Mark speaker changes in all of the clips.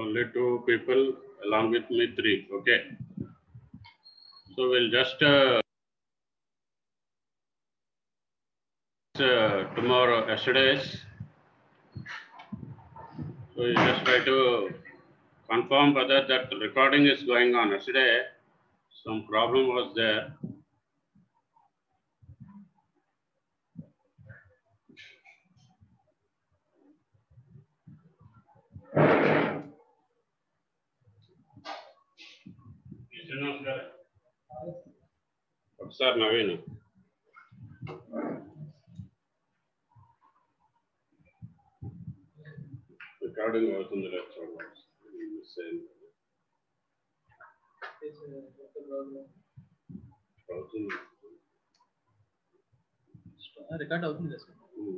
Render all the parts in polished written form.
Speaker 1: Only 2 people, along with me 3. Okay. So we'll just tomorrow, yesterday's. So you just try to confirm whether that recording is going on. Yesterday, some problem was there. Sir Naveen. Recording అవుతుంది లేదు చూడండి.
Speaker 2: Record అవుతుంది sir.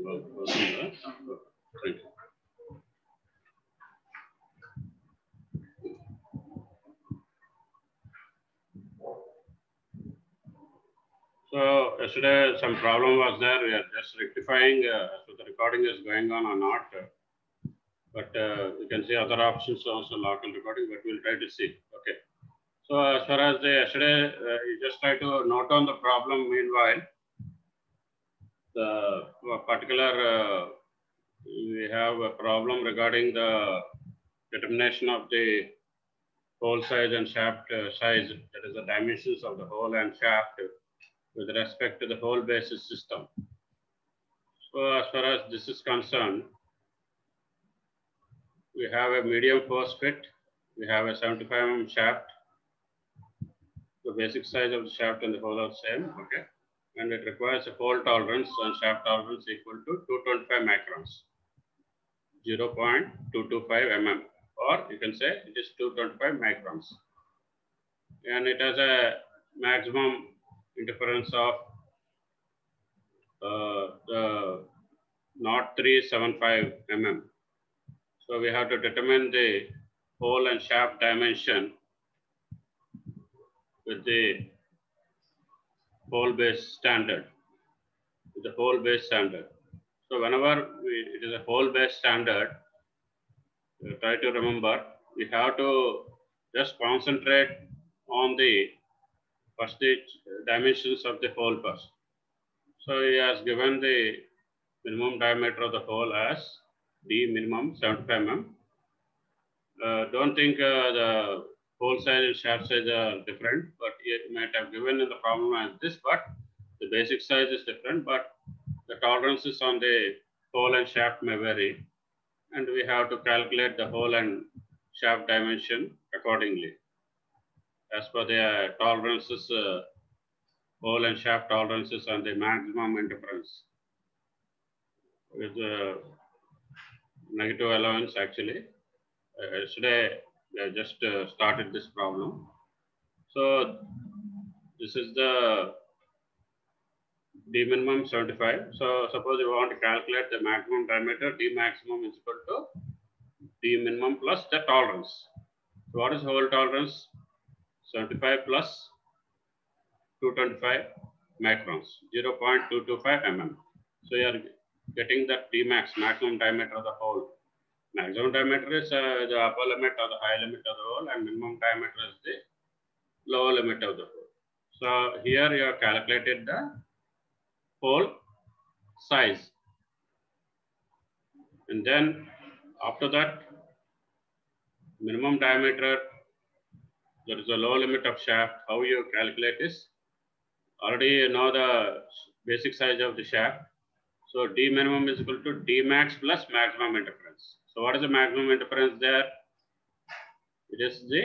Speaker 1: So yesterday some problem was there. We are just rectifying so the recording is going on or not. But you can see other options also local recording, but we'll try to see. Okay. So as far as the yesterday, you just try to note down the problem. Meanwhile, the particular we have a problem regarding the determination of the hole size and shaft size. That is the dimensions of the hole and shaft with respect to the hole basis system. So as far as this is concerned, we have a medium force fit. We have a 75 mm shaft. The basic size of the shaft and the hole are same. Okay. And it requires a hole tolerance and shaft tolerance equal to 225 microns, 0.225 mm, or you can say it is 225 microns. And it has a maximum interference of 0.375 mm. So we have to determine the hole and shaft dimension with the hole base standard. With the hole base standard. So whenever it is a hole base standard, try to remember we have to just concentrate on the first dimensions of the hole first. So he has given the minimum diameter of the hole as D minimum 75 mm. Don't think the hole size and shaft size are different, but it might have given in the problem as this, but the basic size is different, but the tolerances on the hole and shaft may vary, and we have to calculate the hole and shaft dimension accordingly. As per the tolerances, hole and shaft tolerances and the maximum interference with negative allowance actually. Yesterday, I just started this problem. So this is the D minimum 75. So suppose you want to calculate the maximum diameter, D maximum is equal to D minimum plus the tolerance. So what is hole tolerance? 75 plus 225 microns, 0.225 mm. So you are getting that D max, maximum diameter of the hole. Maximum diameter is the upper limit or the high limit of the hole, and minimum diameter is the lower limit of the hole. So here you have calculated the hole size. And then after that, minimum diameter, there is a lower limit of shaft. How you calculate this? Already you know the basic size of the shaft. So D minimum is equal to D max plus maximum interference. So what is the maximum interference there? It is the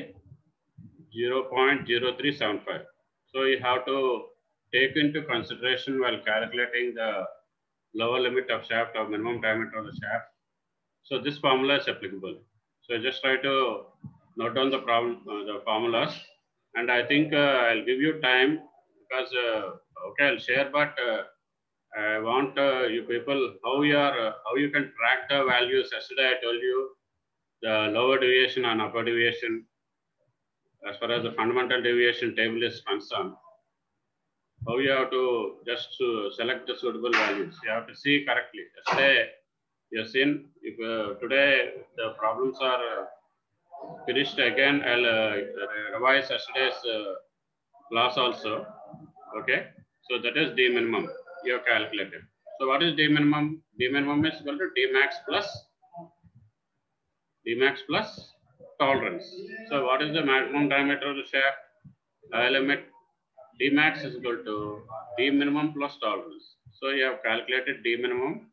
Speaker 1: 0.0375. So you have to take into consideration while calculating the lower limit of shaft or minimum diameter of the shaft. So this formula is applicable. So just try to note down the problem, the formulas, and I think I'll give you time because okay, I'll share, but I want you people how you can track the values. Yesterday I told you the lower deviation and upper deviation as far as the fundamental deviation table is concerned. How you have to just select the suitable values. You have to see correctly. Yesterday you have seen if today the problems are finished again. I'll revise yesterday's class also. Okay. So that is D minimum you have calculated. So what is D minimum? D minimum is equal to D max plus tolerance. So what is the maximum diameter of the shaft? Limit D max is equal to D minimum plus tolerance. So you have calculated D minimum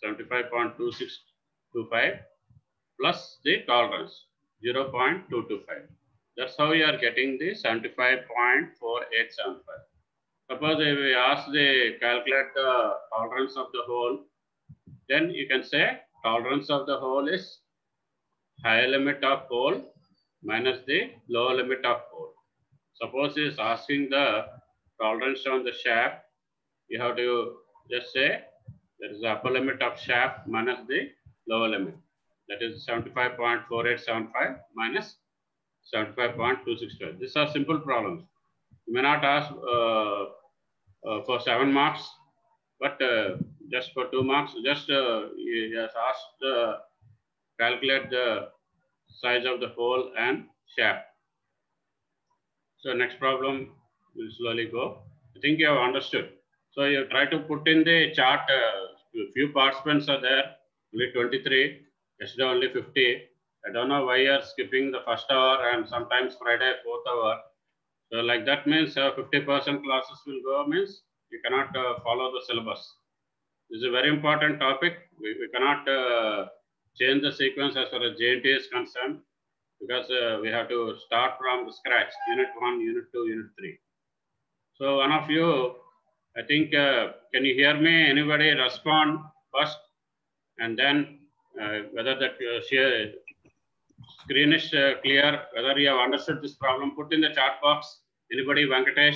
Speaker 1: 75.2625 plus the tolerance 0.225. That's how you are getting the 75.4875. Suppose if we ask the calculate the tolerance of the hole, then you can say tolerance of the hole is higher limit of hole minus the lower limit of hole. Suppose he is asking the tolerance on the shaft, you have to just say there is the upper limit of shaft minus the lower limit. That is 75.4875 minus 75.265. These are simple problems. You may not ask for 7 marks, but just for 2 marks, just you just ask calculate the size of the hole and shaft. So next problem will slowly go. I think you have understood. So you try to put in the chart. Few participants are there, only 23. Yesterday only 50. I don't know why you are skipping the first hour and sometimes Friday 4th hour. So like that means 50% classes will go, means you cannot follow the syllabus. This is a very important topic. We cannot change the sequence as far as JNT is concerned, because we have to start from the scratch, unit 1, unit 2, unit 3. So one of you, I think, can you hear me? Anybody respond first? And then whether that screen is clear, whether you have understood this problem, put in the chat box. Anybody? Venkatesh,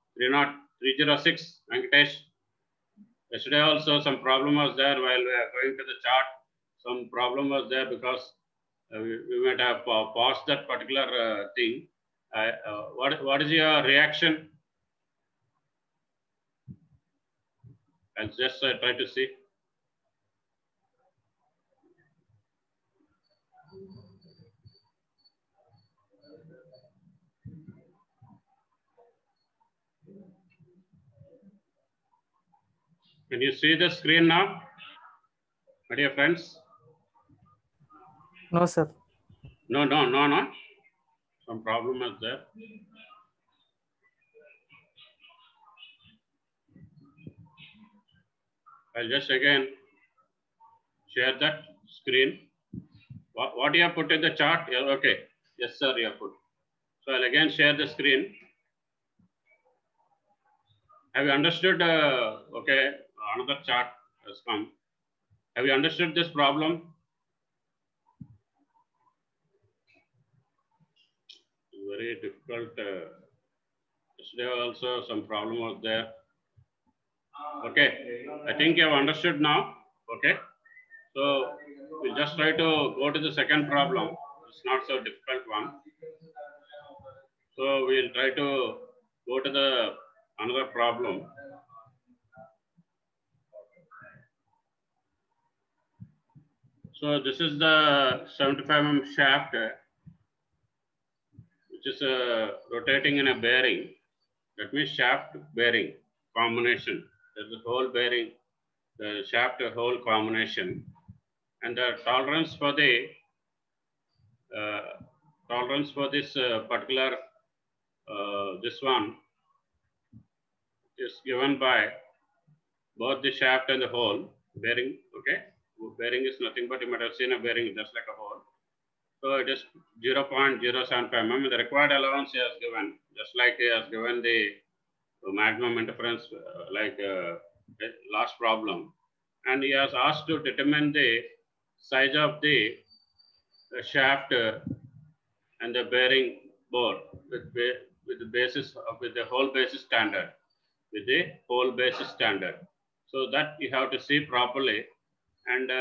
Speaker 1: 306, Venkatesh. Yesterday also some problem was there while we are going to the chart. Some problem was there because we might have paused that particular thing. What is your reaction? I'll just try to see. Can you see the screen now, my dear friends?
Speaker 2: No, sir.
Speaker 1: No. Some problem is there. I'll just again share that screen. What you have put in the chart? Yeah, okay. Yes, sir, you have put. So I'll again share the screen. Have you understood? Okay, another chart has come. Have you understood this problem? Very difficult. Yesterday also some problem was there. Okay, I think you have understood now. Okay, so we'll just try to go to the second problem. It's not so difficult one. So we'll try to go to the another problem. So this is the 75 mm shaft, which is rotating in a bearing. That means shaft bearing combination. There's a hole bearing, the shaft hole combination, and the tolerance for the this particular this one is given by both the shaft and the hole bearing. Okay, bearing is nothing but you might have seen a bearing just like a hole. So it is 0.075 mm. The required allowance he has given, just like he has given the maximum interference, last problem, and he has asked to determine the size of the shaft and the bearing bore with the basis of with the hole basis standard, So that you have to see properly, and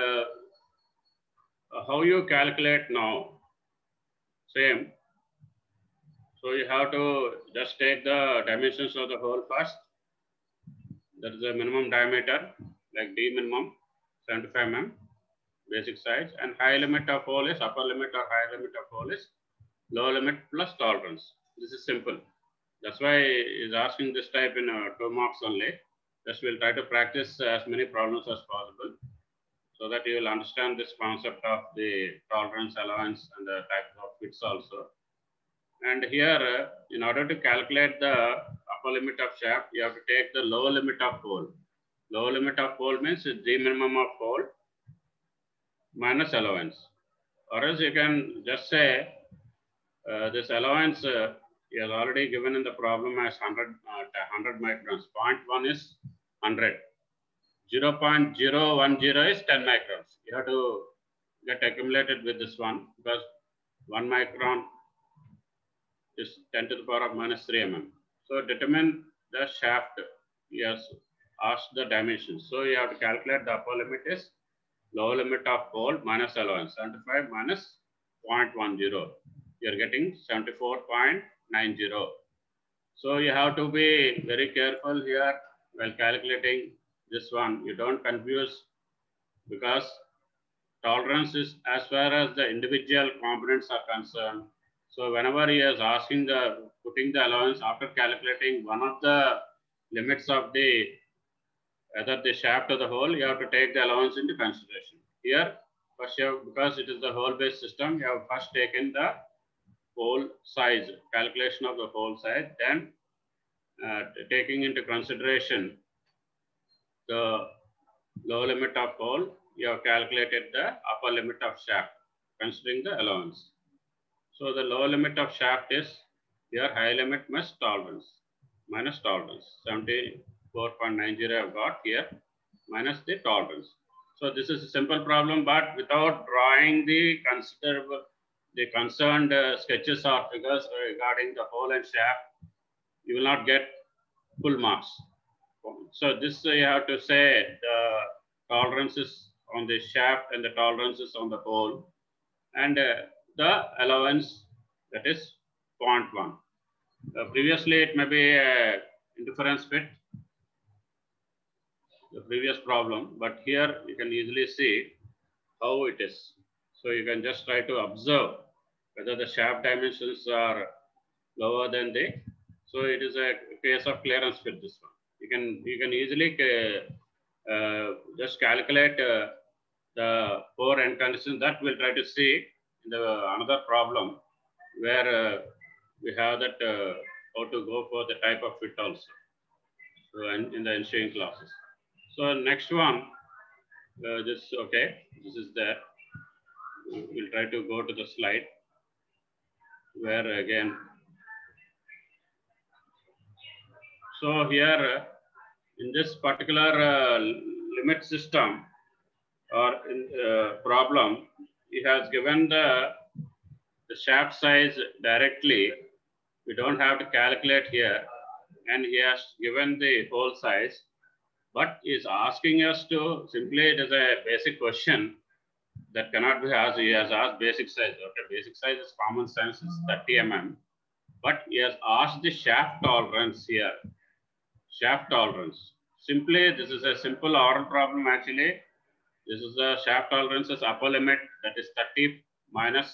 Speaker 1: how you calculate now. Same. So you have to just take the dimensions of the hole first. That is the minimum diameter, like D minimum, 75 mm, basic size, and high limit of hole is, upper limit or high limit of hole is lower limit plus tolerance. This is simple. That's why he's asking this type in 2 marks only. Just we'll try to practice as many problems as possible so that you will understand this concept of the tolerance, allowance, and the types of fits also. And here, in order to calculate the upper limit of shaft, you have to take the lower limit of hole. Lower limit of hole means the minimum of hole minus allowance. Or else you can just say this allowance is already given in the problem as 100 microns. 0.1 is 100. 0.010 is 10 microns. You have to get accumulated with this one because 1 micron is 10 to the power of minus 3 mm. So determine the shaft. Yes, ask the dimensions. So you have to calculate the upper limit is lower limit of hole minus allowance. 75 minus 0.10. You are getting 74.90. So you have to be very careful here while calculating this one. You don't confuse because tolerance is as far as the individual components are concerned. So whenever he is asking putting the allowance after calculating one of the limits of the either the shaft or the hole, you have to take the allowance into consideration. Here, first you have, because it is the hole-based system, you have first taken the hole size, calculation of the hole size, then taking into consideration the lower limit of hole, you have calculated the upper limit of shaft, considering the allowance. So the lower limit of shaft is your high limit minus tolerance, 74.90 I've got here, minus the tolerance. So this is a simple problem, but without drawing the concerned sketches or figures regarding the hole and shaft, you will not get full marks. So this you have to say the tolerances on the shaft and the tolerances on the hole, and the allowance, that is 0.1. Previously it may be a interference fit, the previous problem, but here you can easily see how it is. So you can just try to observe whether the shaft dimensions are lower than the, so it is a case of clearance fit, this one. You can easily just calculate the four end conditions that we'll try to see in the another problem where we have that how to go for the type of fit also. So in the ensuing classes. So next one, this is there. We'll try to go to the slide where again. So here in this particular limit system or problem, he has given the shaft size directly. We don't have to calculate here, and he has given the hole size, but is asking us to simply, it is a basic question that cannot be asked. He has asked basic size. Okay, basic size is common sense, is 30 mm, but he has asked the shaft tolerance here. Shaft tolerance. Simply, this is a simple oral problem actually. This is the shaft tolerance is upper limit, that is 30 minus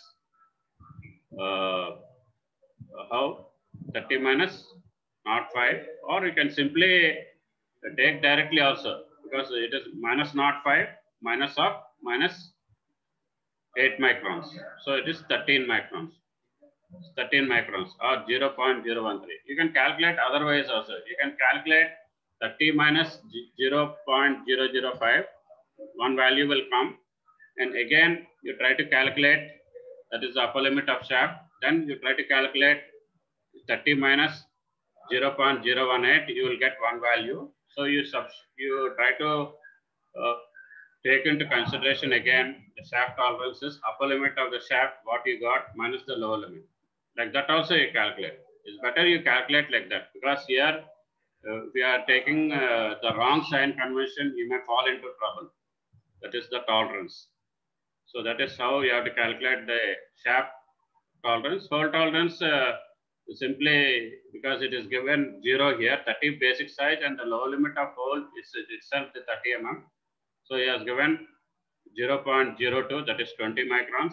Speaker 1: how? 30 minus 0.5, or you can simply take directly also because it is minus 0.5 minus of minus 8 microns. So it is 13 microns. 13 microns or 0.013. You can calculate otherwise also. You can calculate 30 minus 0.005. One value will come. And again, you try to calculate, that is the upper limit of shaft. Then you try to calculate 30 minus 0.018. You will get one value. So you try to take into consideration again the shaft tolerances, upper limit of the shaft, what you got minus the lower limit. Like that also you calculate. It's better you calculate like that because here if we are taking the wrong sign convention, you may fall into trouble. That is the tolerance. So that is how you have to calculate the shaft tolerance. Hole tolerance simply because it is given 0 here, 30 basic size, and the lower limit of hole is itself the 30 mm. So he has given 0.02, that is 20 microns.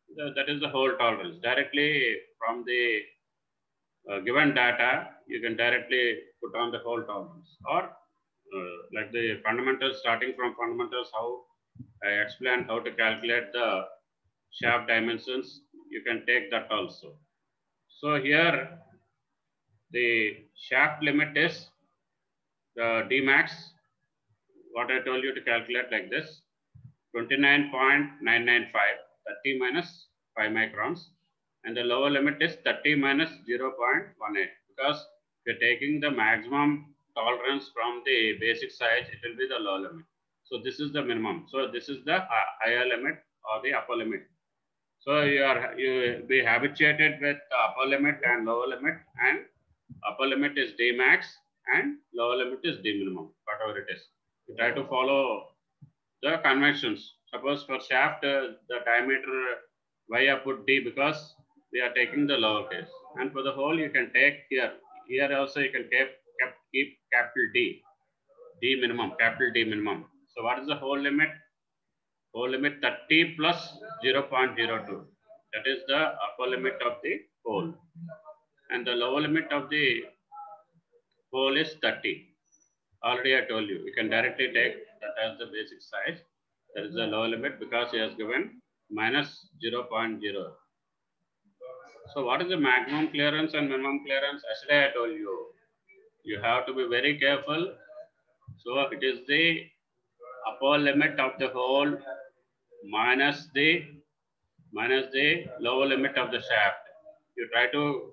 Speaker 1: That is the hole tolerance. Directly from the given data, you can directly put on the hole tolerance, or like the fundamentals, starting from fundamentals, how I explained how to calculate the shaft dimensions, you can take that also. So here the shaft limit is the D max, what I told you to calculate like this, 29.995, 30 minus 5 microns, and the lower limit is 30 minus 0.18, because if you're taking the maximum tolerance from the basic size, it will be the lower limit. So this is the minimum. So this is the higher limit or the upper limit. So you be habituated with the upper limit and lower limit, and upper limit is D max and lower limit is D minimum, whatever it is. You try to follow the conventions. Suppose for shaft, the diameter, why I put D, because we are taking the lower case. And for the hole, you can take here. Here also you can keep capital D, D minimum, capital D minimum. So what is the hole limit? Hole limit 30 plus 0.02. That is the upper limit of the hole. And the lower limit of the hole is 30. Already I told you, you can directly take that as the basic size. That is the lower limit, because he has given minus 0.0. So what is the maximum clearance and minimum clearance? Yesterday I told you, you have to be very careful. So it is the upper limit of the hole minus the lower limit of the shaft. You try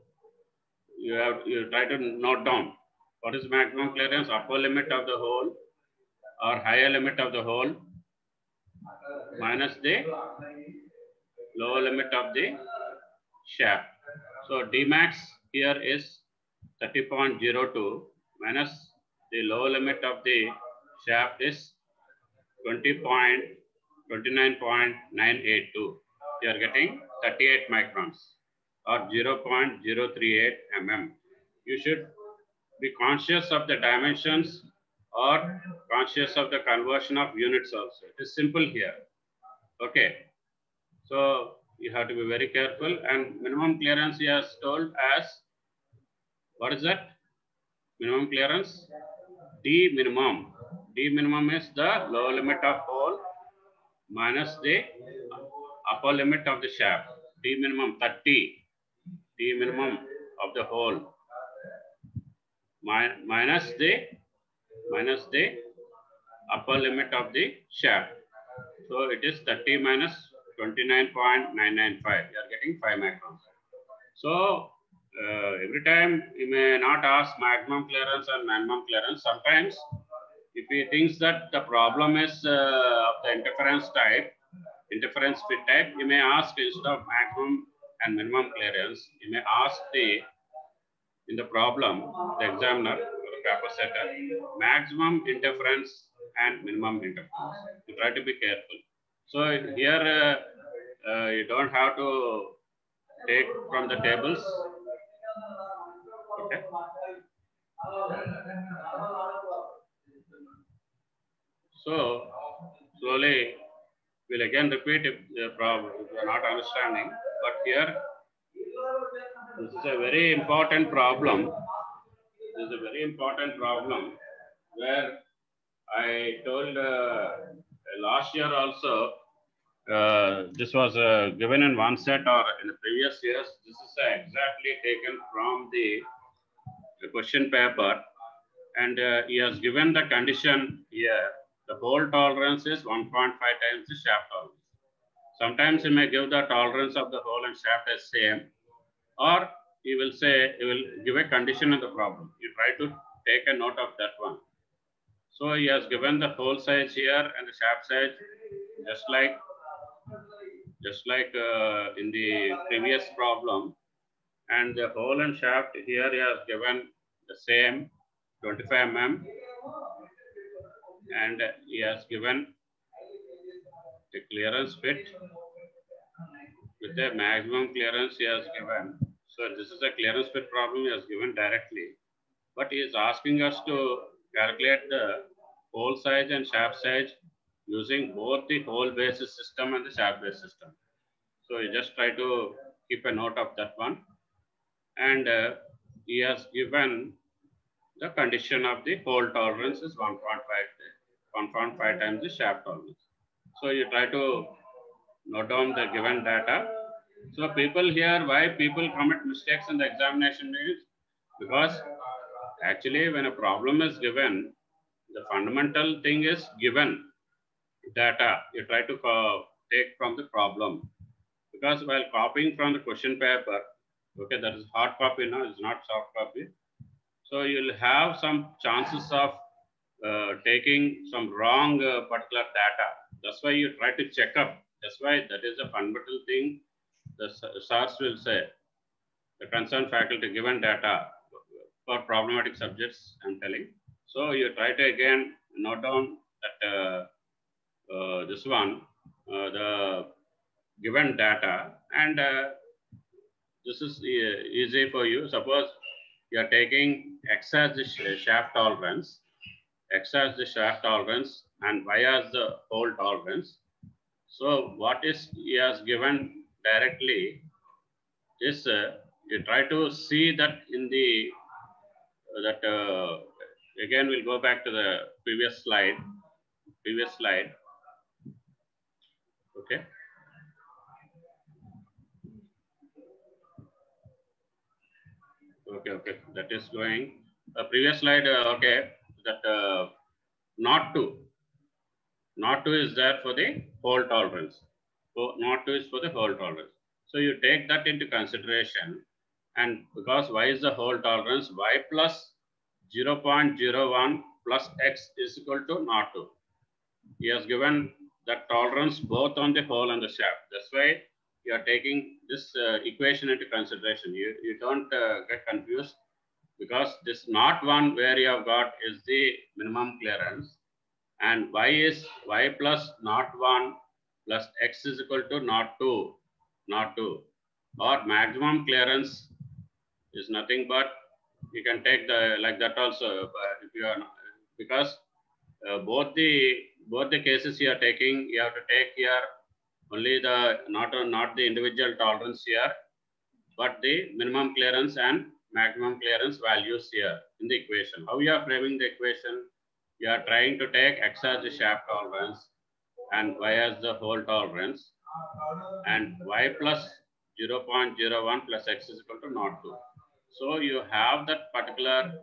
Speaker 1: to note down what is maximum clearance, upper limit of the hole or higher limit of the hole minus the lower limit of the shaft. So D max here is 30.02 minus the lower limit of the shaft is 29.982. You are getting 38 microns or 0.038 mm. You should be conscious of the dimensions or conscious of the conversion of units also. It is simple here. Okay. So you have to be very careful, and minimum clearance he has told as, what is that? Minimum clearance? D minimum. D minimum is the lower limit of hole minus the upper limit of the shaft. D minimum 30. D minimum of the hole minus the upper limit of the shaft. So it is 30 minus 29.995. You are getting 5 microns. So every time you may not ask maximum clearance and minimum clearance. Sometimes if he thinks that the problem is of the interference fit type, you may ask, instead of maximum and minimum clearance, you may ask in the problem, the examiner or the paper setter, maximum interference and minimum interference. You try to be careful. So here you don't have to take from the tables. Okay. So slowly we'll again repeat if the problem if you are not understanding. But here this is a very important problem. This is a very important problem where I told last year also. This was given in one set or in the previous years. This is exactly taken from the question paper, and he has given the condition here. The hole tolerance is 1.5 times the shaft tolerance. Sometimes he may give the tolerance of the hole and shaft as same, or he will say, he will give a condition in the problem. You try to take a note of that one. So he has given the hole size here and the shaft size just like in the previous problem, and the hole and shaft here he has given the same 25 mm, and he has given the clearance fit with the maximum clearance he has given. So this is a clearance fit problem he has given directly, but he is asking us to calculate the hole size and shaft size using both the hole basis system and the shaft based system. So you just try to keep a note of that one. And he has given the condition of the hole tolerance is 1.5 times the shaft tolerance. So you try to note down the given data. So people here, why people commit mistakes in the examination is because actually when a problem is given, the fundamental thing is given data. You try to take from the problem. Because while copying from the question paper, okay, that is hard copy now, it's not soft copy. So you'll have some chances of taking some wrong particular data. That's why you try to check up. That's why that is a fundamental thing the SARS will say. The concerned faculty given data for problematic subjects, I'm telling. So you try to again note down that this one, the given data, and this is easy for you. Suppose you are taking X as the shaft tolerance, X as the shaft tolerance, and Y as the hole tolerance. So what is he has given directly is you try to see that in the again we'll go back to the previous slide. Okay. Okay. That is going. Previous slide. Okay. That not to is there for the hole tolerance. So not to is for the hole tolerance. So you take that into consideration, and because Y is the hole tolerance, Y plus 0.01 plus X is equal to not to. He has given that tolerance both on the hole and the shaft. That's why you are taking this equation into consideration. You don't get confused, because this not one where you have got is the minimum clearance, and y plus not 1 plus x is equal to not 2, or maximum clearance is nothing but you can take the like that also, if you are not, because both the cases you are taking, you have to take here only the not the individual tolerance here, but the minimum clearance and maximum clearance values here in the equation. How you are framing the equation? You are trying to take X as the shaft tolerance and Y as the hole tolerance, and Y plus 0.01 plus X is equal to not 2. So you have that particular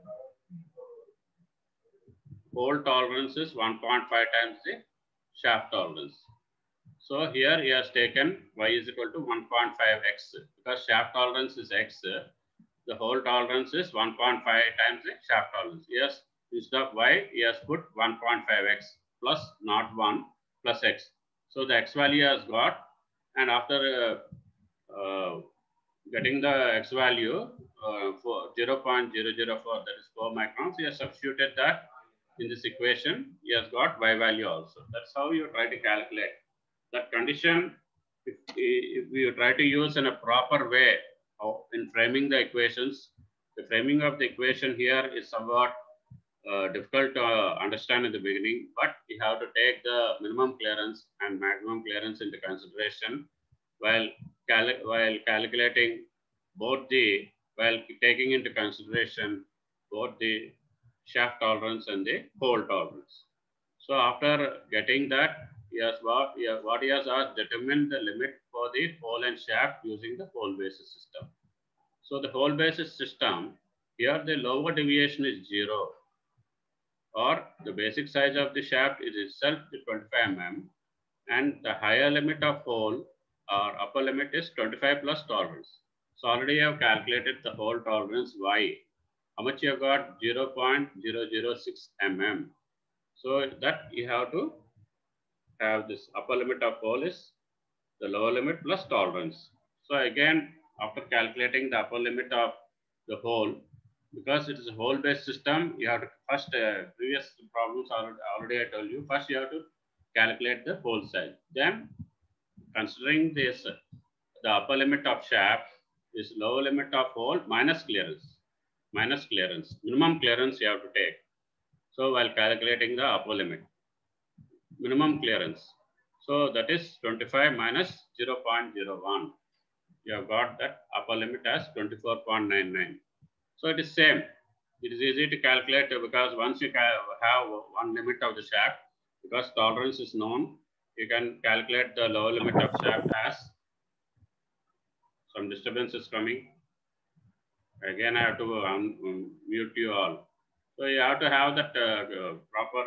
Speaker 1: hole tolerance is 1.5 times the shaft tolerance. So here he has taken Y is equal to 1.5x, because shaft tolerance is X, the hole tolerance is 1.5 times the shaft tolerance. Yes, instead of Y, he has put 1.5x plus not 1 plus X. So the X value has got, and after getting the X value for 0.004, that is 4 microns, he has substituted that in this equation. He has got Y value also. That's how you try to calculate that condition. If you try to use in a proper way in framing the equations, the framing of the equation here is somewhat difficult to understand in the beginning, but you have to take the minimum clearance and maximum clearance into consideration while calculating while taking into consideration both the shaft tolerance and the hole tolerance. So after getting that, what he has asked, determine the limit for the hole and shaft using the hole basis system. So the hole basis system, here the lower deviation is 0, or the basic size of the shaft is itself the 25 mm, and the higher limit of hole or upper limit is 25 plus tolerance. So already you have calculated the hole tolerance Y. How much you have got? 0.006 mm. So that you have to have this upper limit of hole is the lower limit plus tolerance. So again, after calculating the upper limit of the hole, because it is a hole based system, you have to first, previous problems already I told you, first you have to calculate the hole size. Then considering this, the upper limit of shaft is lower limit of hole minus clearance, minimum clearance you have to take. So while calculating the upper limit, minimum clearance. So that is 25 minus 0.01. You have got that upper limit as 24.99. So it is same. It is easy to calculate because once you have one limit of the shaft, because tolerance is known, you can calculate the lower limit of shaft as some disturbance is coming. Again, I have to mute you all. So you have to have that proper,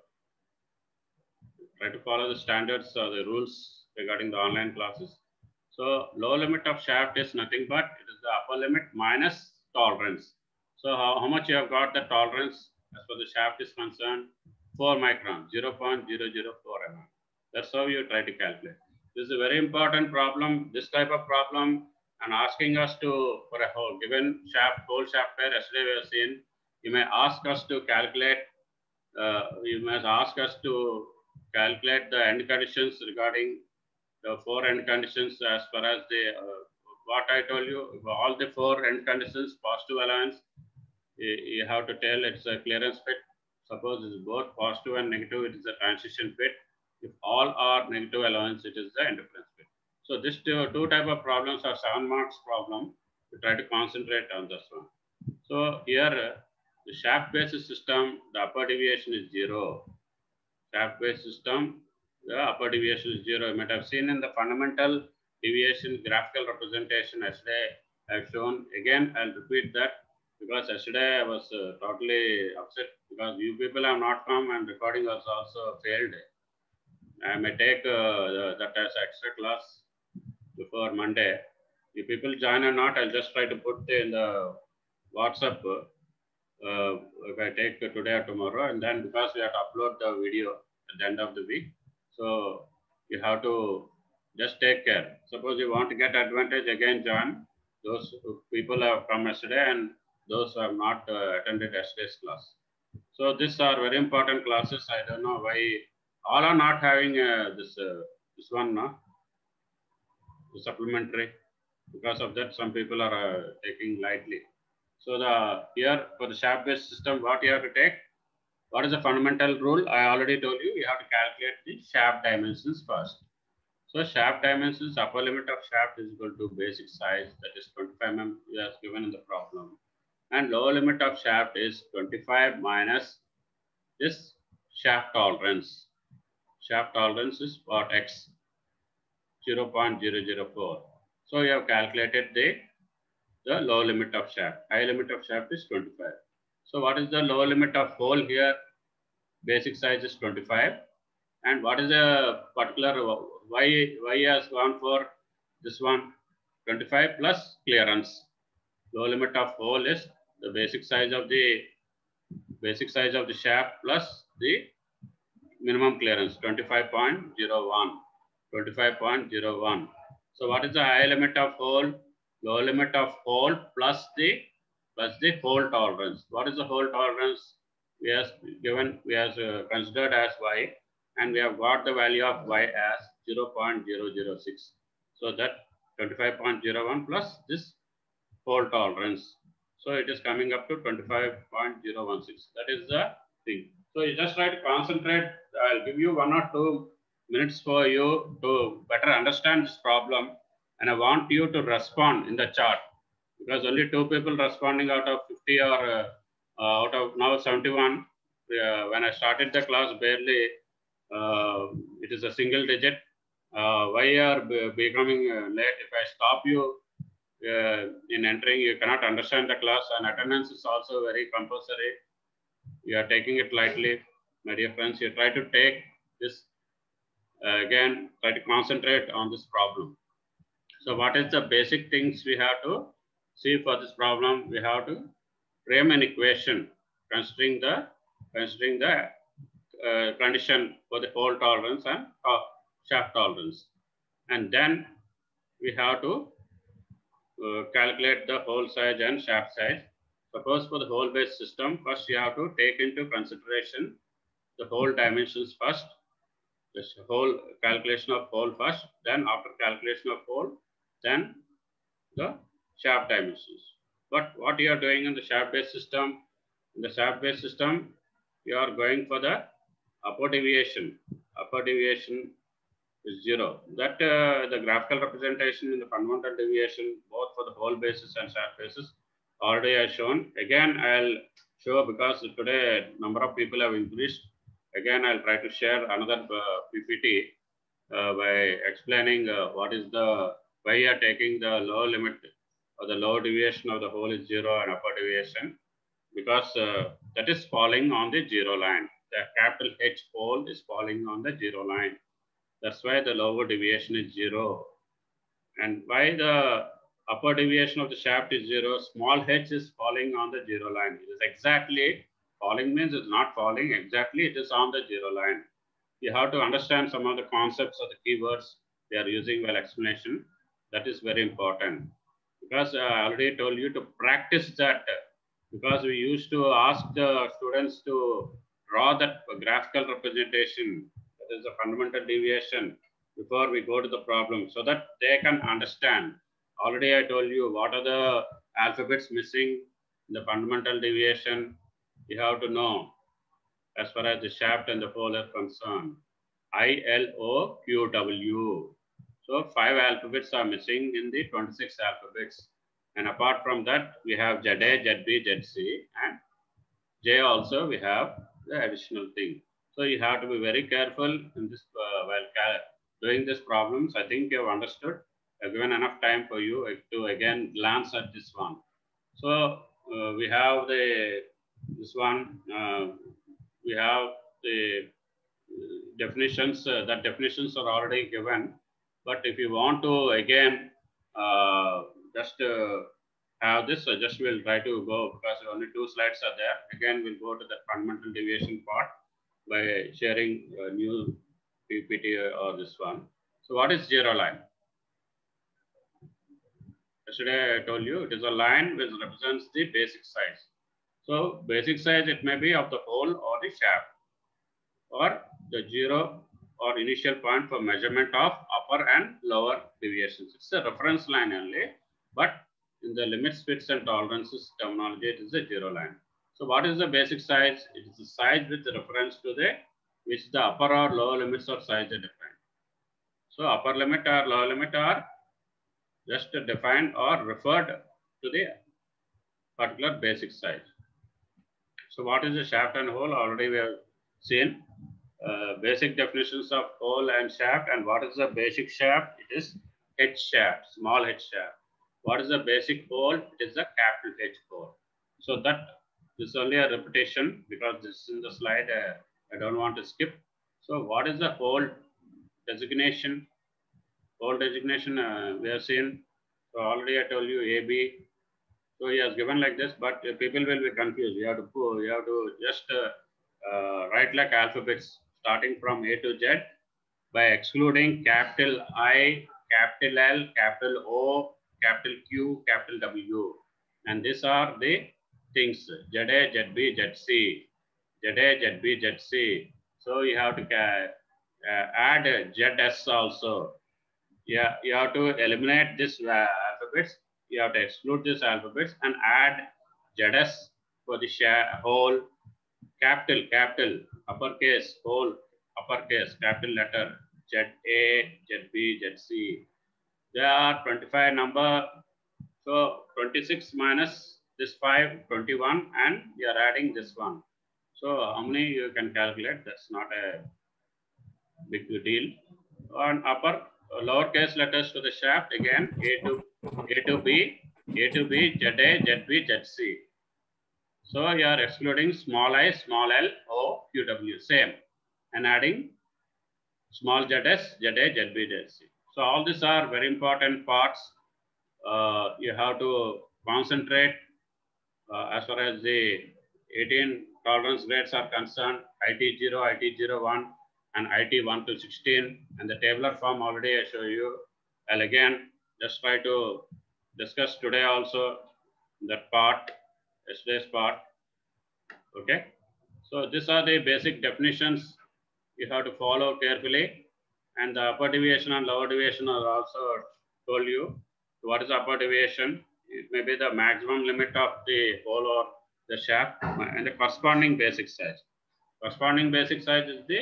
Speaker 1: try to follow the standards or the rules regarding the online classes. So lower limit of shaft is nothing but it is the upper limit minus tolerance. So how much you have got the tolerance as far as the shaft is concerned? 4 micron, 0.004 mm. That's how you try to calculate. This is a very important problem. This type of problem and asking us to, for a whole given shaft, whole shaft pair, yesterday we have seen, you may ask us to calculate, you must ask us to calculate the end conditions regarding the 4 end conditions as far as the, what I told you, all the 4 end conditions, positive allowance, you have to tell it's a clearance fit. Suppose it's both positive and negative, it is a transition fit. If all are negative allowance, it is the indifference fit. So this two type of problems are 7 marks problem. We try to concentrate on this one. So here, the shaft based system, the upper deviation is 0. Shaft based system, the upper deviation is 0. You might have seen in the fundamental deviation graphical representation yesterday I have shown. Again, I'll repeat that because yesterday I was totally upset because you people have not come and recording was also failed. I may take that as extra class before Monday. If people join or not, I'll just try to put in the WhatsApp if I take today or tomorrow, and then because we have to upload the video at the end of the week, so you have to just take care. Suppose you want to get advantage, again join. Those people have come yesterday and those who have not attended yesterday's class. So these are very important classes. I don't know why all are not having this one, no? The supplementary. Because of that, some people are taking lightly. So here for the shaft based system, what you have to take? What is the fundamental rule? I already told you, you have to calculate the shaft dimensions first. So shaft dimensions, upper limit of shaft is equal to basic size, that is 25 mm as given in the problem. And lower limit of shaft is 25 minus this shaft tolerance. Shaft tolerance is what? X, 0.004. So you have calculated the lower limit of shaft. High limit of shaft is 25. So what is the lower limit of hole here? Basic size is 25. And what is the particular, why has gone for this one? 25 plus clearance. Lower limit of hole is the basic size of the shaft plus the minimum clearance, 25.01. 25.01. So what is the high limit of hole? Lower limit of hole plus the hole tolerance. What is the hole tolerance? We have considered as y, and we have got the value of y as 0.006. So that 25.01 plus this hole tolerance. So it is coming up to 25.016. That is the thing. So you just try to concentrate. I'll give you 1 or 2 minutes for you to better understand this problem, and I want you to respond in the chat because only 2 people responding out of 50 or out of now 71. When I started the class, barely it is a single digit. Why you are becoming late? If I stop you in entering, you cannot understand the class, and attendance is also very compulsory. You are taking it lightly, my dear friends. You try to take this. Again, try to concentrate on this problem. So what is the basic things we have to see for this problem? We have to frame an equation considering the condition for the hole tolerance and shaft tolerance. And then we have to calculate the hole size and shaft size. Suppose for the hole based system, first you have to take into consideration the hole dimensions first. This whole calculation of hole first, then after calculation of hole, then the shaft dimensions. But what you are doing in the shaft based system, you are going for the upper deviation is 0. That the graphical representation in the fundamental deviation, both for the whole basis and shaft basis, already I shown. Again, I'll show because today number of people have increased. Again, I'll try to share another PPT by explaining what is the, why you are taking the lower limit or the lower deviation of the whole is 0 and upper deviation, because that is falling on the 0 line. The capital H hole is falling on the 0 line. That's why the lower deviation is 0. And why the upper deviation of the shaft is 0, small h is falling on the 0 line. It is exactly, falling means it's not falling, exactly it is on the 0 line. You have to understand some of the concepts or the keywords they are using while explanation. That is very important. Because I already told you to practice that, because we used to ask the students to draw that graphical representation, that is the fundamental deviation, before we go to the problem, so that they can understand. Already I told you what are the alphabets missing in the fundamental deviation. You have to know as far as the shaft and the hole are concerned. I, L, O, Q, W. So 5 alphabets are missing in the 26 alphabets. And apart from that, we have ZA, ZB, ZC, and J also we have the additional thing. So you have to be very careful in this while doing these problems. I think you have understood. I've given enough time for you to again glance at this one. So we have this one. We have the definitions. That definitions are already given. But if you want to again just have this, just we'll try to go, because only 2 slides are there. Again, we'll go to the fundamental deviation part by sharing a new PPT or this one. So what is 0 line? Yesterday I told you it is a line which represents the basic size. So basic size, it may be of the hole or the shaft, or the 0 or initial point for measurement of upper and lower deviations. It's a reference line only, but in the limits, fits and tolerances terminology, it is a 0 line. So what is the basic size? It is the size with reference to the, which the upper or lower limits of size are defined. So upper limit or lower limit are just defined or referred to the particular basic size. So what is the shaft and hole? Already we have seen basic definitions of hole and shaft. And what is the basic shaft? It is H shaft, small h shaft. What is the basic hole? It is the capital H hole. So that is only a repetition, because this is in the slide. I don't want to skip. So what is the hole designation? Hole designation we have seen. So already I told you AB. So he has given like this, but people will be confused. You have to just write like alphabets starting from A to Z by excluding capital I, capital L, capital O, capital Q, capital W. And these are the things: ZA, ZB, ZC, ZA, ZB, ZC. So you have to add ZS also. Yeah, you have to eliminate this alphabets. You have to exclude this alphabets and add ZS for the whole, capital, uppercase, whole, uppercase, capital letter, ZA, ZB, ZC. There are 25 number. So 26 minus this 5, 21, and we are adding this one. So how many you can calculate? That's not a big deal. On upper, lowercase letters to the shaft, again A to B, ZA, ZB, ZC. So you are excluding small I, small L, O, Q, W, same, and adding small ZS, ZA, ZB, ZC. So all these are very important parts. You have to concentrate as far as the 18 tolerance grades are concerned, IT0, IT01, and IT1 to 16, and the tabular form already I show you. I'll again just try to discuss today also that part, yesterday's part. Okay. So these are the basic definitions you have to follow carefully. And the upper deviation and lower deviation are also told you. What is upper deviation? It may be the maximum limit of the hole or the shaft, and the corresponding basic size. Corresponding basic size is the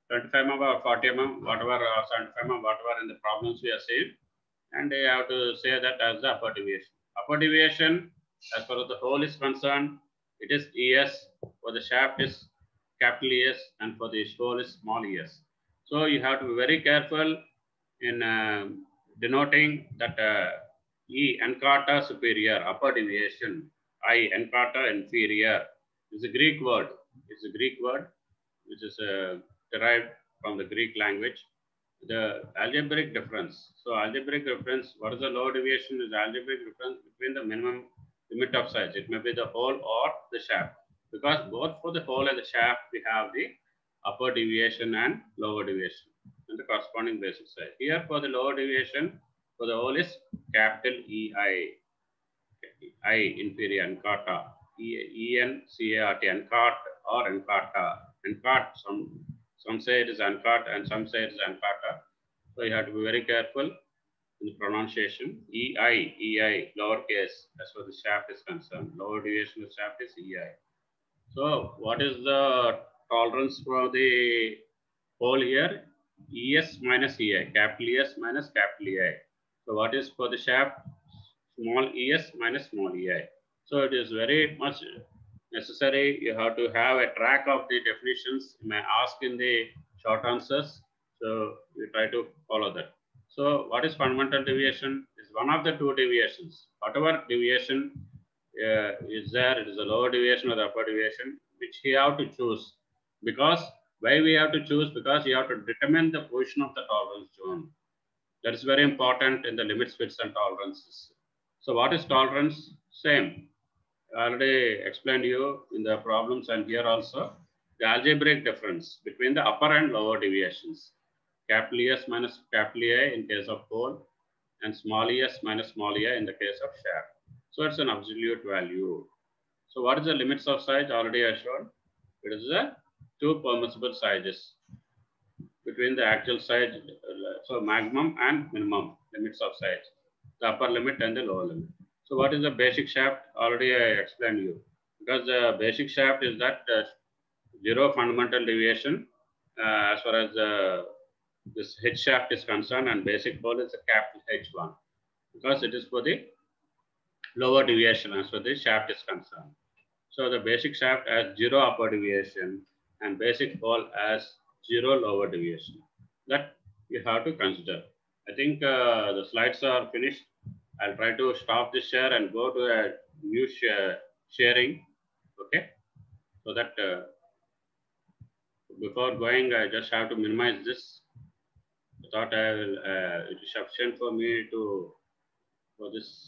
Speaker 1: 25 mm or 40 mm, whatever, 75 mm, whatever in the problems we are seeing, and you have to say that as the upper deviation. Upper deviation, as far as the hole is concerned, it is ES, for the shaft is capital ES, and for the hole is small es. So you have to be very careful in denoting that E encarta superior, upper deviation, I encarta inferior is a Greek word. It's a Greek word which is derived from the Greek language. The algebraic difference. So algebraic difference, what is the lower deviation? Is the algebraic difference between the minimum limit of size. It may be the hole or the shaft. Because both for the hole and the shaft, we have the upper deviation and lower deviation and the corresponding basic size. Here for the lower deviation, for the hole is capital EI. I inferior encarta. E-N-C-A-R-T, encart or encarta. Encart, some say it is encart and some say it is encarta. So you have to be very careful in the pronunciation. EI, lowercase, as far as the shaft is concerned. Lower deviation of shaft is EI. So what is the tolerance for the hole here? ES minus EI, capital ES minus capital EI. So what is for the shaft? Small es minus small ei. So it is very much necessary. You have to have a track of the definitions. You may ask in the short answers. So you try to follow that. So what is fundamental deviation? Is one of the two deviations. Whatever deviation is there, it is a lower deviation or the upper deviation, which you have to choose. Because why we have to choose? Because you have to determine the position of the tolerance zone. That is very important in the limits, widths, and tolerances. So what is tolerance? Same. I already explained to you in the problems and here also. The algebraic difference between the upper and lower deviations. Capital ES minus capital EI in case of hole and small es minus small ei in the case of shaft. So it's an absolute value. So what is the limits of size? Already I showed. It is the two permissible sizes between the actual size, so maximum and minimum limits of size, the upper limit and the lower limit. So what is the basic shaft? Already I explained you. Because the basic shaft is that zero fundamental deviation as far as this H shaft is concerned, and basic hole is a capital H1 because it is for the lower deviation as far as the shaft is concerned. So the basic shaft has zero upper deviation and basic hole has zero lower deviation. That you have to consider. I think the slides are finished. I'll try to stop this share and go to a new sharing. Okay. So that before going, I just have to minimize this. I thought I will, it is sufficient for me to, for this.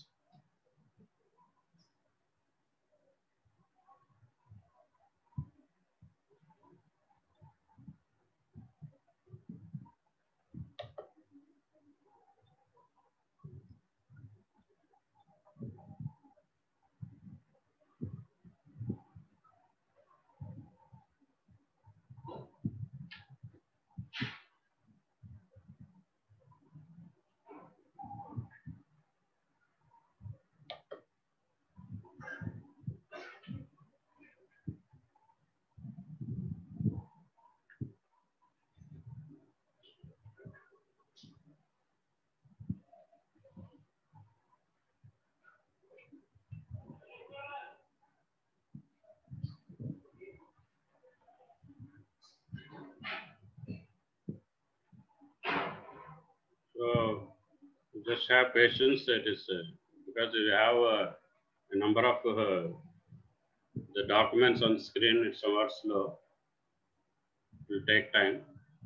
Speaker 1: So just have patience. It is because we have a number of the documents on the screen. It's somewhat slow. It will take time.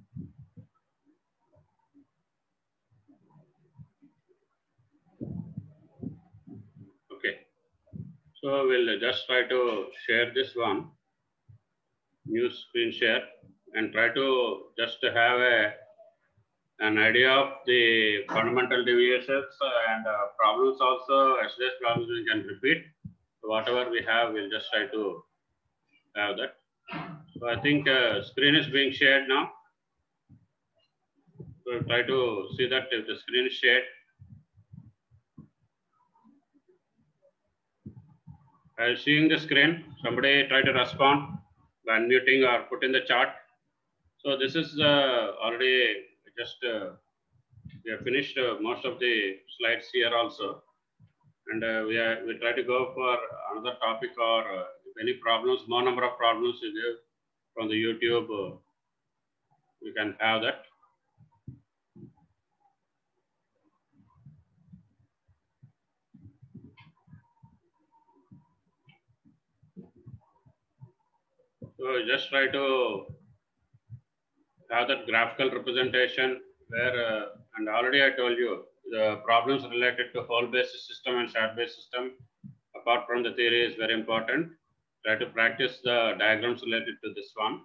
Speaker 1: Okay. So we'll just try to share this one, new screen share, and try to just have an idea of the fundamental deviations and problems also. Yesterday's problems we can repeat. So whatever we have, we'll just try to have that. So I think screen is being shared now. So try to see that if the screen is shared. While seeing the screen, somebody try to respond by unmuting or put in the chat So this is already just we have finished most of the slides here also, and we try to go for another topic, or if any problems, more number of problems you give from the YouTube, we can have that. So just try to have that graphical representation where, and already I told you, the problems related to whole-based system and shaft-based system, apart from the theory, is very important. Try to practice the diagrams related to this one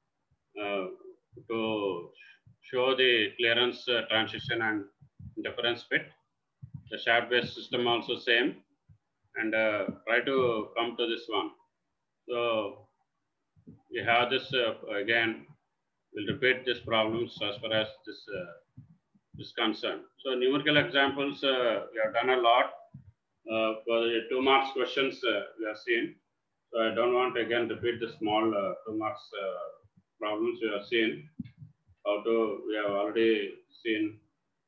Speaker 1: to show the clearance transition and interference fit. The shaft-based system also same, and try to come to this one. So we have this again. We'll repeat these problems as far as this is concerned. So numerical examples we have done a lot. For the 2 marks questions we have seen. So I don't want to again repeat the small 2 marks problems we have seen. How to, we have already seen.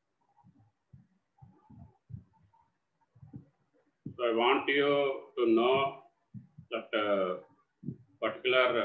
Speaker 1: So I want you to know that particular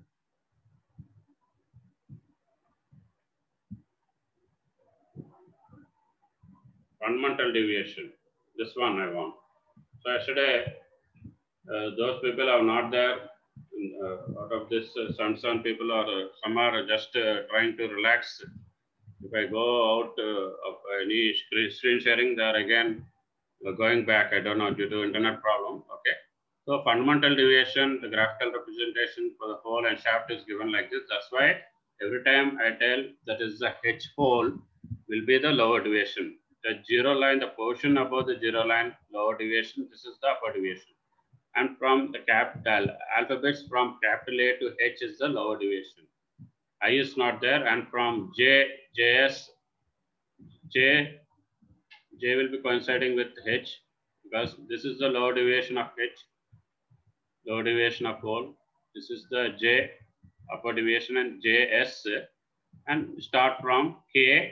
Speaker 1: fundamental deviation. This one I want. So yesterday, those people are not there. Out of this, some people are, some are just trying to relax. If I go out of any screen sharing, they are again going back. I don't know, due to internet problem. Okay. So fundamental deviation, the graphical representation for the hole and shaft is given like this. That's why every time I tell that is the H hole will be the lower deviation. The zero line, the portion above the zero line, lower deviation, this is the upper deviation. And from the capital alphabets from capital A to H is the lower deviation. I is not there, and from J, JS, J will be coinciding with H because this is the lower deviation of H, lower deviation of hole. This is the J, upper deviation, and JS, and start from K,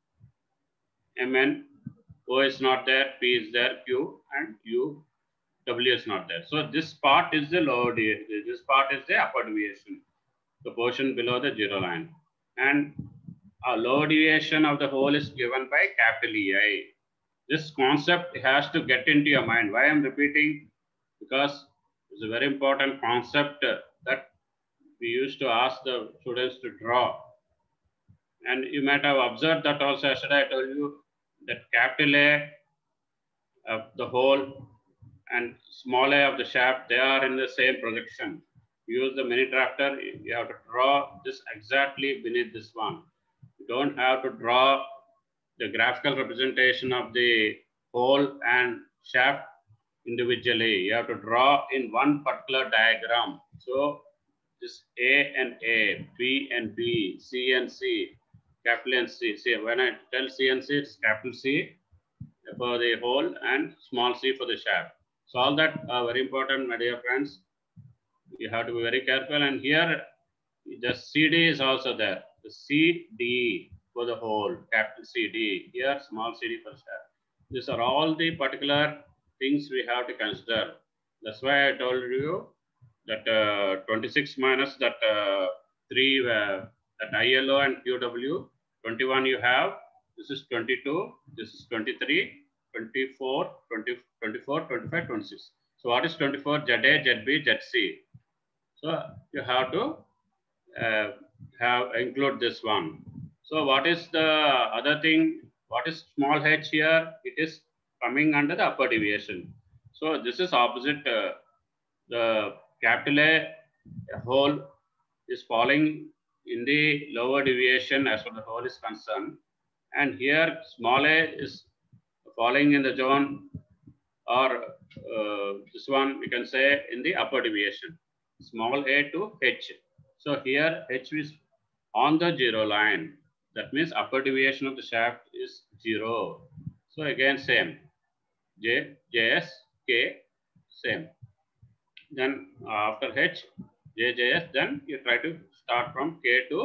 Speaker 1: MN, O is not there, P is there, Q, and U, W is not there. So this part is the lower deviation, this part is the upper deviation, the portion below the zero line. And a lower deviation of the whole is given by capital EI. This concept has to get into your mind. Why I'm repeating? Because it's a very important concept that we used to ask the students to draw. And you might have observed that also yesterday I told you that capital A of the hole and small a of the shaft, they are in the same projection. Use the mini drafter, you have to draw this exactly beneath this one. You don't have to draw the graphical representation of the hole and shaft individually. You have to draw in one particular diagram. So this A and A, B and B, C and C, capital and C. See, when I tell C and C, it's capital C for the hole and small c for the shaft. So all that are very important, my dear friends. You have to be very careful. And here the CD is also there. The CD for the hole, capital CD. Here small cd for shaft. These are all the particular things we have to consider. That's why I told you that 26 minus that 3, that ILO and QW, 21 you have. This is 22, this is 23, 24, 20, 24, 25, 26. So what is 24? ZA, ZB, ZC. So you have to include this one. So what is the other thing? What is small h here? It is coming under the upper deviation. So this is opposite. The capital A hole is falling in the lower deviation as far as the hole is concerned. And here small a is falling in the zone, or this one we can say in the upper deviation, small a to h. So here h is on the zero line. That means upper deviation of the shaft is 0. So again same, J, JS, K, same. Then after H, JJS, then you try to start from K to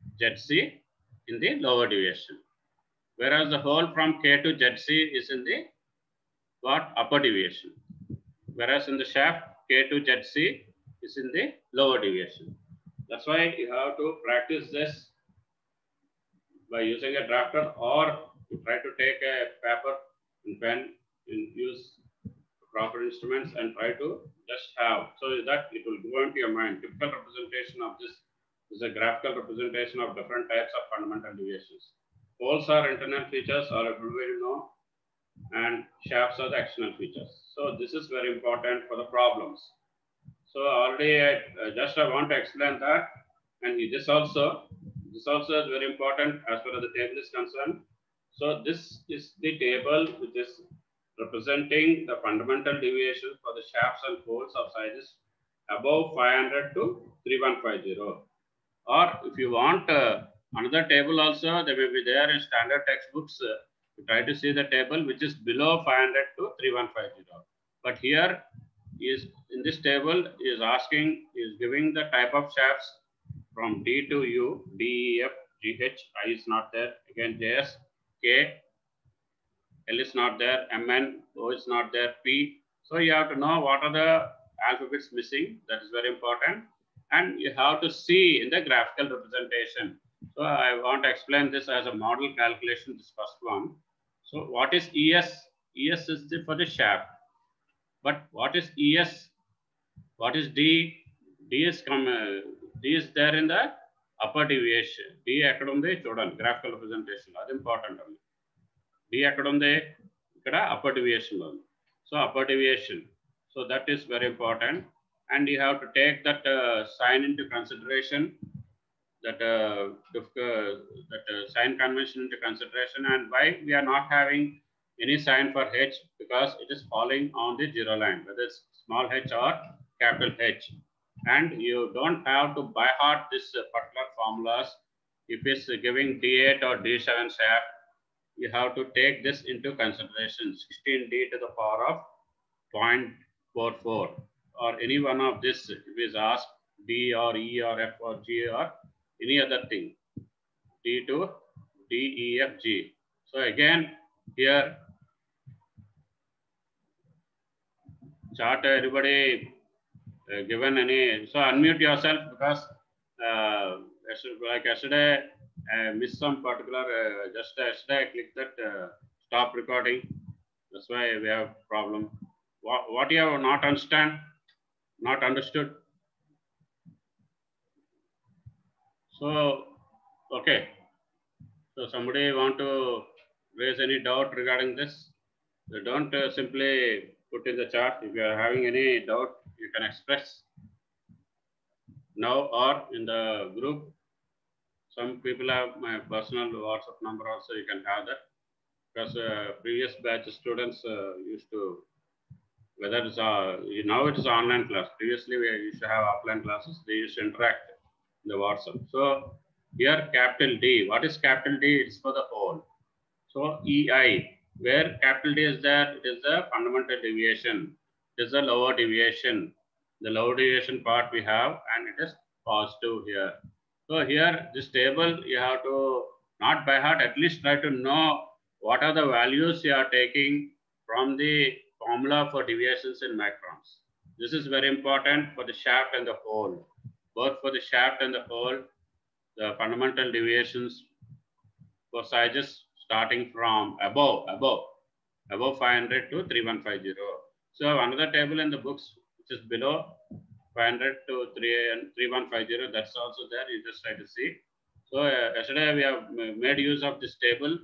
Speaker 1: ZC in the lower deviation. Whereas the hole from K to ZC is in the what? Upper deviation. Whereas in the shaft, K to ZC is in the lower deviation. That's why you have to practice this by using a drafter, or you try to take a paper and pen and use proper instruments and try to just have, so that it will go into your mind. Typical representation of this is a graphical representation of different types of fundamental deviations. Poles are internal features, or everybody know, and shafts are the external features. So this is very important for the problems. So already I want to explain that, and this also is very important as far as the table is concerned. So this is the table which is representing the fundamental deviation for the shafts and poles of sizes above 500 to 3150. Or if you want another table also, they may be there in standard textbooks. You try to see the table which is below 500 to 3150. But here is in this table is giving the type of shafts from D to U, D, E, F, G, H, I is not there. Again, J, S, K, L is not there, M, N, O is not there, P. So you have to know what are the alphabets missing. That is very important. And you have to see in the graphical representation. So I want to explain this as a model calculation, this first one. So what is ES? ES is for the shaft. But what is ES? What is D? D is there in the upper deviation. D ekkada undi chudandi, graphical representation. That's important. D ekkada undi ikkada upper deviation. So upper deviation. So that is very important, and you have to take that sign into consideration. That sign convention into consideration. And why we are not having any sign for H? Because it is falling on the zero line, whether it's small h or capital H. And you don't have to by heart this particular formulas. If it's giving D8 or D7 shaft, you have to take this into consideration. 16D to the power of 0.44, or any one of this, if is asked D or E or F or G or any other thing, D to D, E, F, G. So again, here chart everybody given any, so unmute yourself, because like yesterday I missed some particular, just yesterday I clicked that stop recording. That's why we have problem. What you have not understood? So, okay. So somebody want to raise any doubt regarding this? So don't simply put in the chat. If you are having any doubt, you can express now or in the group. Some people have my personal WhatsApp number also, you can have that. Because previous batch students used to, whether it's now it is online class. Previously we used to have offline classes. They used to interact in the WhatsApp. So here capital D. What is capital D? It's for the whole. So EI, where capital D is there, it is the fundamental deviation. It is the lower deviation. The lower deviation part we have, and it is positive here. So here, this table, you have to, not by heart, at least try to know what are the values you are taking from the formula for deviations in microns. This is very important for the shaft and the hole. Both for the shaft and the hole, the fundamental deviations for sizes starting from above 500 to 3150. So another table in the books which is below 500 to 3150, that's also there. You just try to see. So yesterday we have made use of this table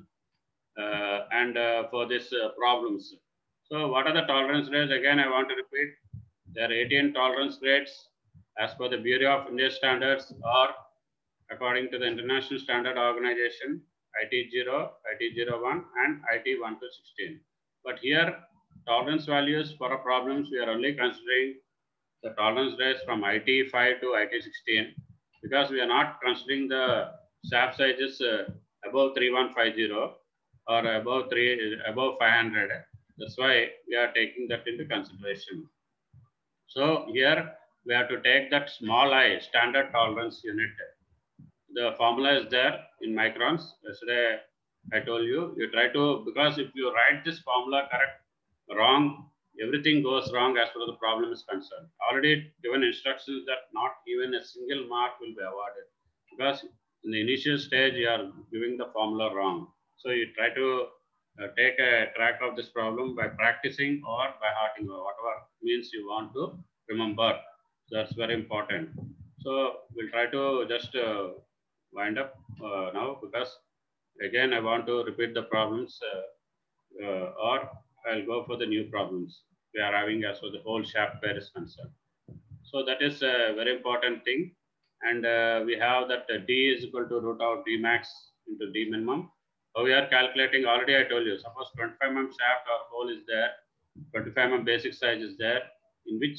Speaker 1: and for this problems. So what are the tolerance grades? Again, I want to repeat. There are 18 tolerance grades as per the Bureau of Indian Standards, or according to the International Standard Organization, IT 0, IT 01, and IT 1 to 16. But here, tolerance values for our problems, we are only considering the tolerance grades from IT 5 to IT 16, because we are not considering the shaft sizes above 3150 or above 500. That's why we are taking that into consideration. So here we have to take that small I, standard tolerance unit. the formula is there in microns. Yesterday I told you, you try to, because if you write this formula correct, wrong, everything goes wrong as far as the problem is concerned. Already given instructions that not even a single mark will be awarded, because in the initial stage you are giving the formula wrong. So you try to take a track of this problem by practicing or by hearting or whatever means you want to remember. So that's very important. So we'll try to just wind up now, because again I want to repeat the problems or I'll go for the new problems we are having as for the whole shaft pair is concerned. So that is a very important thing. And we have that D is equal to root of D max into D minimum. So we are calculating, already I told you, suppose 25 mm shaft or hole is there, 25 mm basic size is there, in which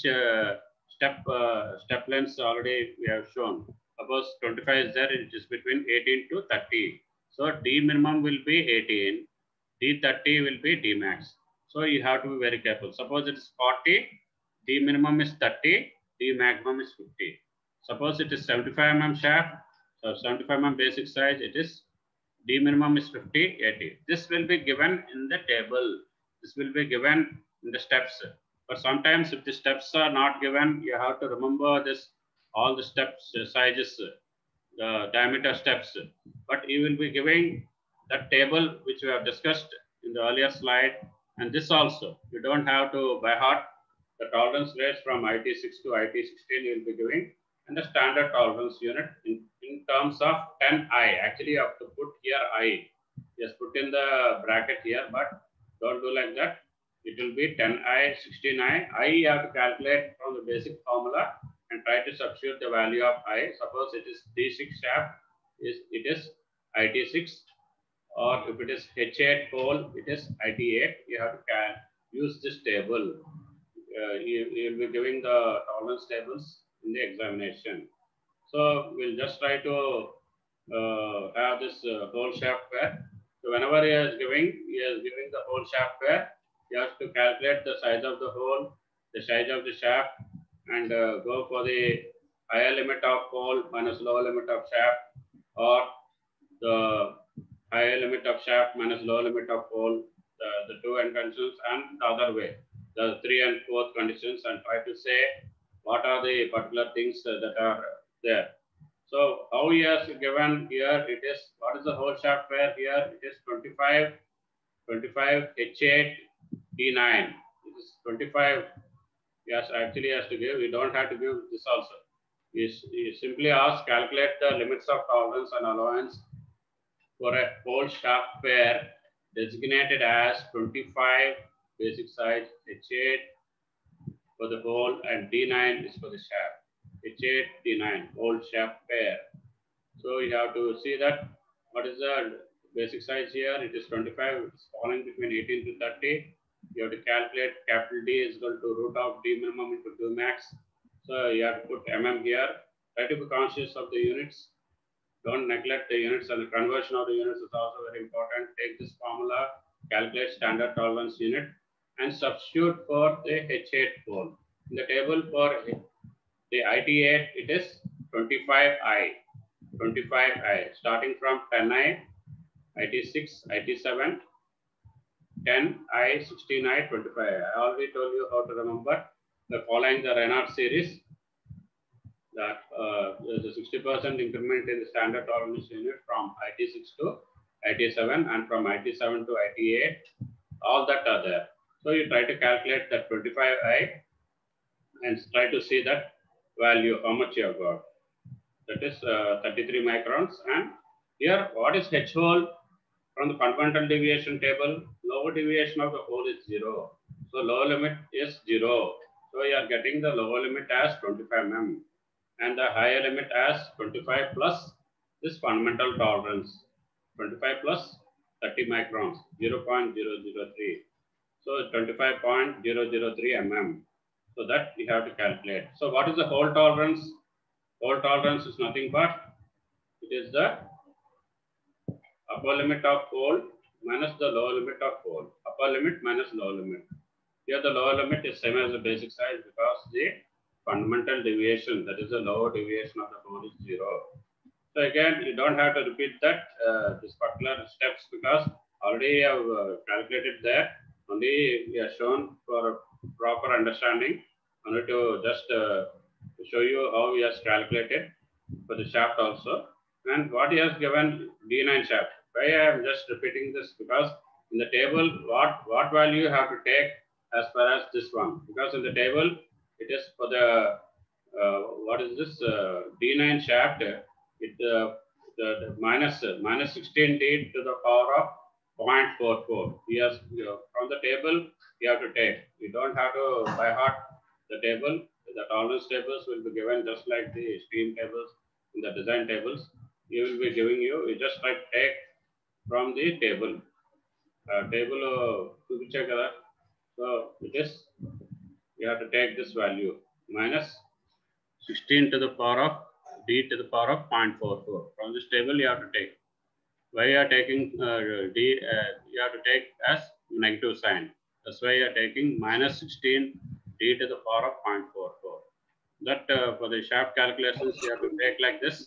Speaker 1: step lengths already we have shown. Suppose 25 is there, it is between 18 to 30. So D minimum will be 18, D30 will be D max. So you have to be very careful. Suppose it is 40, D minimum is 30, D maximum is 50. Suppose it is 75 mm shaft, so 75 mm basic size, it is D minimum is 50, 80. This will be given in the table. This will be given in the steps. But sometimes if the steps are not given, you have to remember this, all the steps, sizes, the diameter steps. But you will be giving that table which we have discussed in the earlier slide. And this also, you don't have to by heart the tolerance rates from IT6 to IT16 you will be giving, and the standard tolerance unit in terms of 10I. Actually, you have to put here I. Just put in the bracket here, but don't do like that. It will be 10I, 16I. I you have to calculate from the basic formula and try to substitute the value of I. Suppose it is D6 shaft, it is IT6, or if it is H8 hole, it is IT8. You have to use this table. You will be giving the tolerance tables in the examination. So we'll just try to have this whole shaft pair. So whenever he is giving the whole shaft pair, he has to calculate the size of the hole, the size of the shaft, and go for the higher limit of hole minus lower limit of shaft, or the higher limit of shaft minus lower limit of hole, the two end conditions, and the other way, the 3 and 4th conditions, and try to say what are the particular things that are there. So how he has given here, it is, what is the whole shaft pair here? It is 25, H8, D9. It is 25. Yes, actually has to give. We don't have to give this also. You simply ask, calculate the limits of tolerance and allowance for a whole shaft pair designated as 25 basic size, H8 for the hole, and D9 is for the shaft. H8, D9, whole shaft pair. So you have to see that what is the basic size here. It is 25, it's falling between 18 to 30. You have to calculate capital D is equal to root of D minimum into D max. So you have to put mm here. Try to be conscious of the units. Don't neglect the units, and the conversion of the units is also very important. Take this formula, calculate standard tolerance unit, and substitute for the H8 hole. In the table for the IT8, it is 25I, starting from 10I, IT6, IT7, 10I, 16I, 25I. I already told you how to remember the following the Renard series, that there's a 60% increment in the standard tolerance unit from IT6 to IT7 and from IT7 to IT8, all that are there. So you try to calculate that 25I and try to see that value, how much you have got. That is 33 microns. And here, what is H hole? From the fundamental deviation table, lower deviation of the hole is 0. So lower limit is 0. So you are getting the lower limit as 25 mm and the higher limit as 25 plus this fundamental tolerance, 25 plus 30 microns, 0.003. So 25.003 mm. So that you have to calculate. So what is the hole tolerance? Hole tolerance is nothing but it is the upper limit of hole minus the lower limit of hole. Upper limit minus lower limit. Here the lower limit is same as the basic size because the fundamental deviation, that is the lower deviation of the hole, is 0. So again, you don't have to repeat that this particular steps because already you have calculated there. Only we are shown for proper understanding. Only to just show you how he has calculated for the shaft also. And what he has given D9 shaft. Why I am just repeating this because in the table what value you have to take as far as this one, because in the table it is for the what is this D9 shaft, the minus 16D to the power of 0.44. Yes, from the table you have to take. You don't have to by heart the table. The tolerance tables will be given just like the stream tables in the design tables. He will be giving you. You just like take from the table. Table చూపించే కదా. So it is you have to take this value minus 16 to the power of d to the power of 0.44. From this table you have to take. Why you are taking d? You have to take as negative sign. That's why you are taking minus 16 d to the power of 0.44. That for the shaft calculations you have to take like this.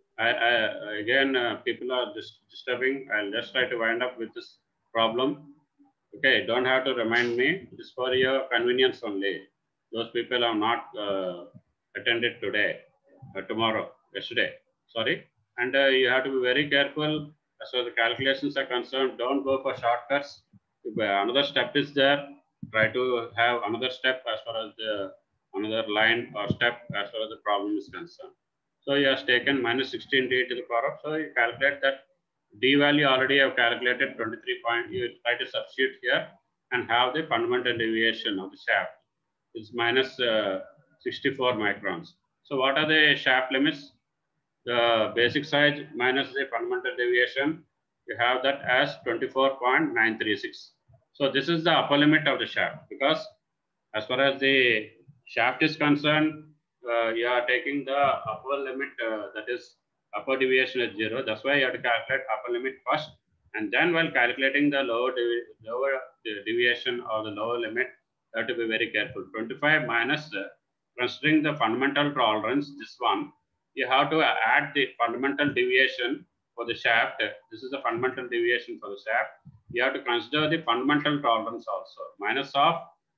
Speaker 1: Again, people are disturbing. I'll just try to wind up with this problem. Okay, don't have to remind me. It's for your convenience only. Those people are not attended today, tomorrow, yesterday. Sorry. And you have to be very careful as far as the calculations are concerned. Don't go for shortcuts. If another step is there, try to have another step as far as the another line or step as far as the problem is concerned. So you have taken minus 16d to the power of, so you calculate that d value already have calculated 23 point. You try to substitute here and have the fundamental deviation of the shaft. It's minus 64 microns. So what are the shaft limits? The basic size minus the fundamental deviation, you have that as 24.936. So this is the upper limit of the shaft, because as far as the shaft is concerned, you are taking the upper limit, that is upper deviation is 0. That's why you have to calculate upper limit first, and then while calculating the lower deviation or the lower limit, you have to be very careful. 25 minus, considering the fundamental tolerance, this one, you have to add the fundamental deviation for the shaft. This is the fundamental deviation for the shaft. You have to consider the fundamental tolerance also, minus of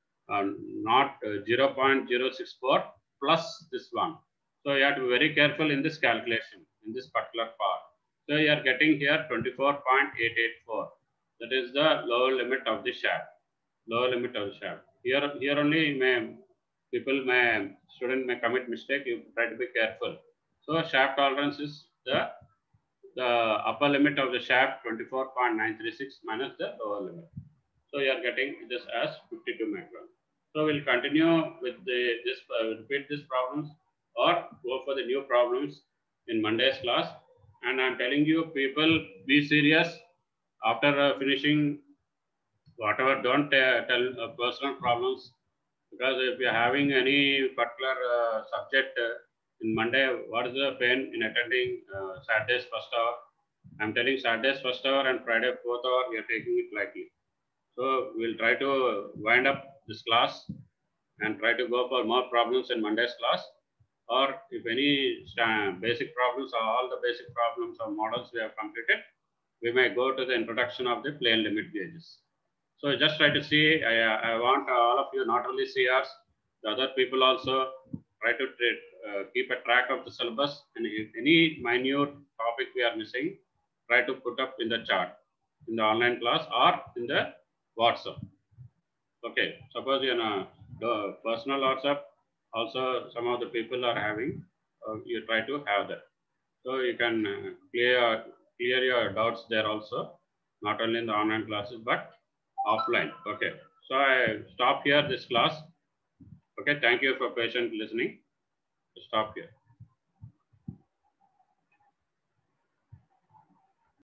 Speaker 1: not 0.064 plus this one. So you have to be very careful in this calculation, in this particular part. So you are getting here 24.884. That is the lower limit of the shaft. Lower limit of the shaft. Here only student may commit mistake. You try to be careful. So shaft tolerance is the upper limit of the shaft 24.936 minus the lower limit. So you are getting this as 52 microns. So we'll continue with repeat these problems or go for the new problems in Monday's class. And I'm telling you, people, be serious. After finishing whatever, don't tell personal problems, because if you're having any particular subject in Monday, what is the pain in attending Saturday's first hour? I'm telling Saturday's first hour and Friday fourth hour, you're taking it lightly. So we'll try to wind up this class and try to go for more problems in Monday's class. Or if any basic problems or all the basic problems or models we have completed, we may go to the introduction of the plane limit gauges. So just try to see, I want all of you, not only CRs, the other people also try to keep a track of the syllabus, and if any minute topic we are missing, try to put up in the chart, in the online class or in the WhatsApp. Okay, suppose the personal WhatsApp, also some of the people are having, you try to have that. So you can clear your doubts there also, not only in the online classes, but offline. Okay, so I stop here this class. Okay, thank you for patient listening. Stop here.